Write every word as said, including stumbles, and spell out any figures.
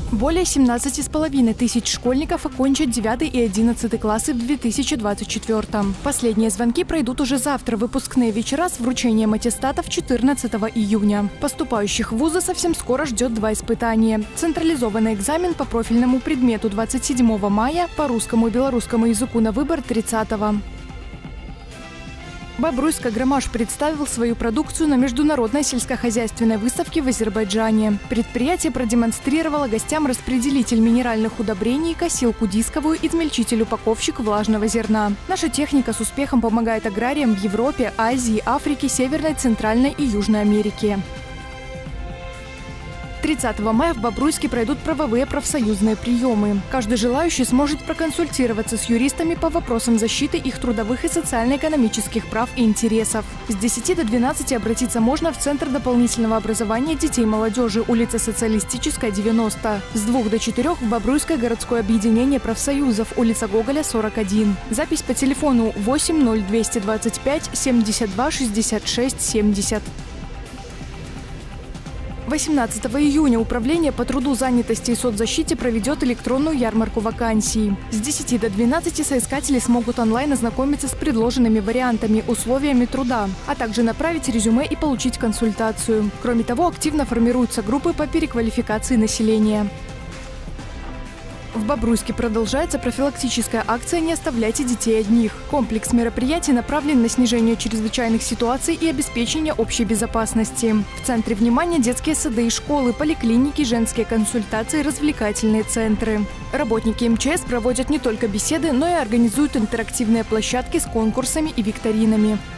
Более семнадцати с половиной тысяч школьников окончат девятый и одиннадцатый классы в две тысячи двадцать четвёртом. Последние звонки пройдут уже завтра. Выпускные вечера с вручением аттестатов четырнадцатого июня. Поступающих в вузы совсем скоро ждет два испытания. Централизованный экзамен по профильному предмету двадцать седьмого мая, по русскому и белорусскому языку на выбор тридцатого. Бобруйск-Агромаш представил свою продукцию на международной сельскохозяйственной выставке в Азербайджане. Предприятие продемонстрировало гостям распределитель минеральных удобрений, косилку дисковую, измельчитель-упаковщик влажного зерна. Наша техника с успехом помогает аграриям в Европе, Азии, Африке, Северной, Центральной и Южной Америке. тридцатого мая в Бобруйске пройдут правовые профсоюзные приемы. Каждый желающий сможет проконсультироваться с юристами по вопросам защиты их трудовых и социально-экономических прав и интересов. С десяти до двенадцати обратиться можно в Центр дополнительного образования детей и молодежи, улица Социалистическая, девяносто. С двух до четырёх в Бобруйское городское объединение профсоюзов, улица Гоголя, сорок один. Запись по телефону восемь ноль двести двадцать пять семьдесят два шестьдесят шесть семьдесят. восемнадцатого июня Управление по труду, занятости и соцзащите проведет электронную ярмарку вакансий. С десяти до двенадцати соискатели смогут онлайн ознакомиться с предложенными вариантами, условиями труда, а также направить резюме и получить консультацию. Кроме того, активно формируются группы по переквалификации населения. В Бобруйске продолжается профилактическая акция «Не оставляйте детей одних». Комплекс мероприятий направлен на снижение чрезвычайных ситуаций и обеспечение общей безопасности. В центре внимания детские сады и школы, поликлиники, женские консультации, развлекательные центры. Работники эм че эс проводят не только беседы, но и организуют интерактивные площадки с конкурсами и викторинами.